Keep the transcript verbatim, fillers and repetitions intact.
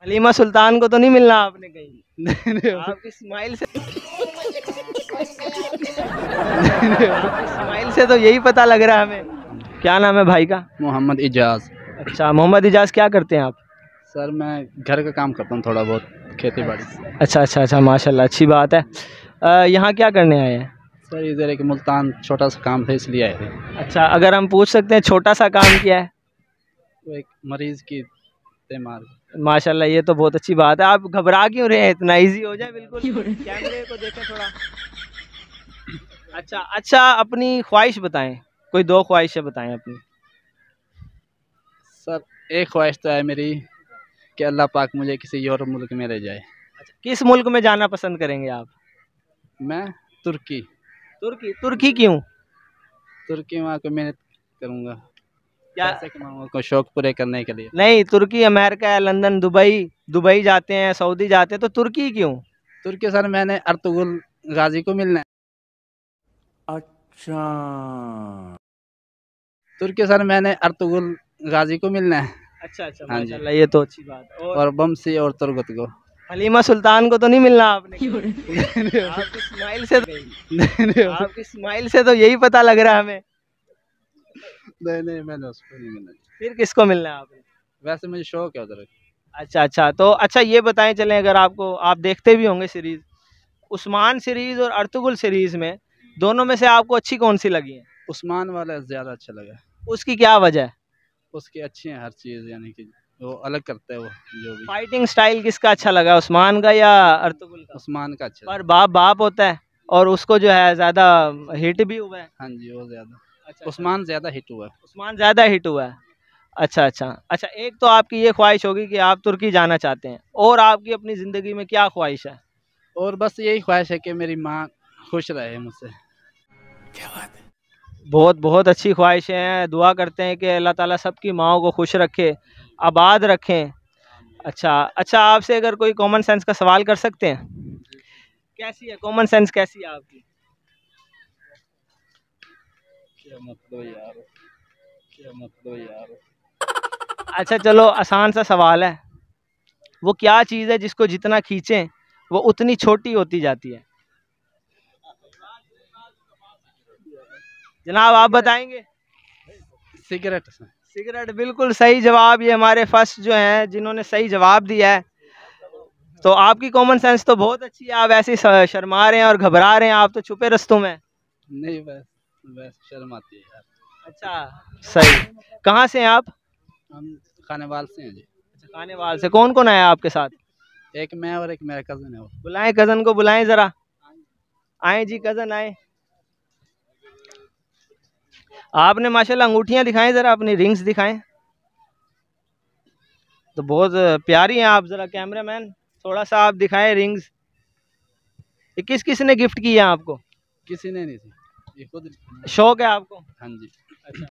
हलीमा सुल्तान को तो नहीं मिलना आपने कहीं? आपकी स्माइल से आपकी स्माइल से तो यही पता लग रहा है हमें। क्या नाम है भाई का? मोहम्मद इजाज। अच्छा, मोहम्मद इजाज, क्या करते हैं आप? सर मैं घर का काम करता हूँ, थोड़ा बहुत खेती बाड़ी। अच्छा अच्छा अच्छा, माशाल्लाह, अच्छी बात है। अ, यहाँ क्या करने आए हैं? सर इधर एक मुल्तान छोटा सा काम था इसलिए आए थे। अच्छा, अगर हम पूछ सकते हैं छोटा सा काम क्या है? वो एक मरीज की बीमार। माशाल्लाह, ये तो बहुत अच्छी बात है। आप घबरा क्यों रहे हैं? इतना इजी हो जाए बिल्कुल। कैमरे को देखें थोड़ा। अच्छा अच्छा, अपनी ख्वाहिश बताएं, कोई दो ख्वाहिशें बताएं अपनी। सर एक ख्वाहिश तो है मेरी कि अल्लाह पाक मुझे किसी यूरोप मुल्क में ले जाए। अच्छा, किस मुल्क में जाना पसंद करेंगे आप? मैं तुर्की। तुर्की? तुर्की क्यों? तुर्की वहाँ को मेहनत करूँगा, क्या? पैसे कमाऊँगा, को शौक पूरे करने के लिए। नहीं, तुर्की अमेरिका है, लंदन, दुबई, दुबई जाते हैं, सऊदी जाते हैं, तो तुर्की क्यों? तुर्की सर मैंने अर्तुगरुल गाजी को मिलना है। अच्छा, तुर्की सर मैंने अर्तुगरुल गाजी को मिलना है। अच्छा अच्छा, हाँ जी। माशाल्लाह, ये तो अच्छी बात है। और और बमसी और तुर्गत को। हलीमा सुल्तान को तो नहीं मिलना आपने? आपकी स्माइल से तो आपकी स्माइल से तो यही पता लग रहा है हमें। नहीं नहीं मैंने उसको नहीं मिलना। फिर किसको मिलना है आपने? वैसे मुझे शौक है उधर। अच्छा अच्छा, तो अच्छा ये बताएं चलें, अगर आपको, आप देखते भी होंगे सीरीज, उस्मान सीरीज और अर्तुगरुल सीरीज में, दोनों में से आपको अच्छी कौन सी लगी है? उस्मान वाला ज़्यादा अच्छा लगा। उसकी क्या वजह है? उसकी अच्छी है हर चीज़, यानी कि वो अलग करता है वो जो भी। फाइटिंग स्टाइल किसका अच्छा लगा, उस्मान का या अर्तुगरुल का? उस्मान का अच्छा। पर बाप बाप होता है, और उसको जो है ज़्यादा हिट भी हुआ है। हाँ जी वो ज़्यादा। अच्छा, उस्मान ज़्यादा हिट हुआ है। उस्मान ज़्यादा हिट हुआ है। अच्छा अच्छा अच्छा, एक तो आपकी ये ख्वाहिश होगी कि आप तुर्की जाना चाहते हैं, और आपकी अपनी ज़िंदगी में क्या ख्वाहिश है? और बस यही ख्वाहिश है कि मेरी माँ खुश रहे मुझसे। क्या बात है। बहुत बहुत अच्छी ख्वाहिशें हैं। दुआ करते हैं कि अल्लाह ताला सबकी माओं को खुश रखे, आबाद रखें। अच्छा अच्छा, आपसे अगर कोई कॉमन सेंस का सवाल कर सकते हैं? कैसी है कॉमन सेंस, कैसी है आपकी? क्या मतलब यार, क्या मतलब यार। अच्छा चलो, आसान सा सवाल है। वो क्या चीज़ है जिसको जितना खींचें वो उतनी छोटी होती जाती है? जनाब आप बताएंगे? सिगरेट। सिगरेट, बिल्कुल सही जवाब। ये हमारे फर्स्ट जो हैं जिन्होंने सही जवाब दिया है। तो आपकी कॉमन सेंस तो बहुत अच्छी है। आप ऐसे ही शर्मा रहे हैं और घबरा रहे हैं, आप तो छुपे रस्तों में। नहीं बस बस शर्म आती है यार। अच्छा सही। कहाँ से हैं आप? हम खानेवाल से हैं जी। अच्छा, खानेवाल से। कौन कौन आया आपके साथ? एक मैं और एक मेरा कज़न है वो। बुलाएं कज़न को, बुलाएं ज़रा। आए जी कज़न, आए। आपने माशाल्लाह अंगूठियां दिखाएं ज़रा, अपनी रिंग्स दिखाएं। तो बहुत प्यारी हैं आप। ज़रा कैमरामैन थोड़ा सा आप दिखाएं रिंग्स। ये किस किस ने गिफ्ट की है आपको? किसी ने नहीं थी, ये खुद। शौक है आपको? हाँ जी। अच्छा,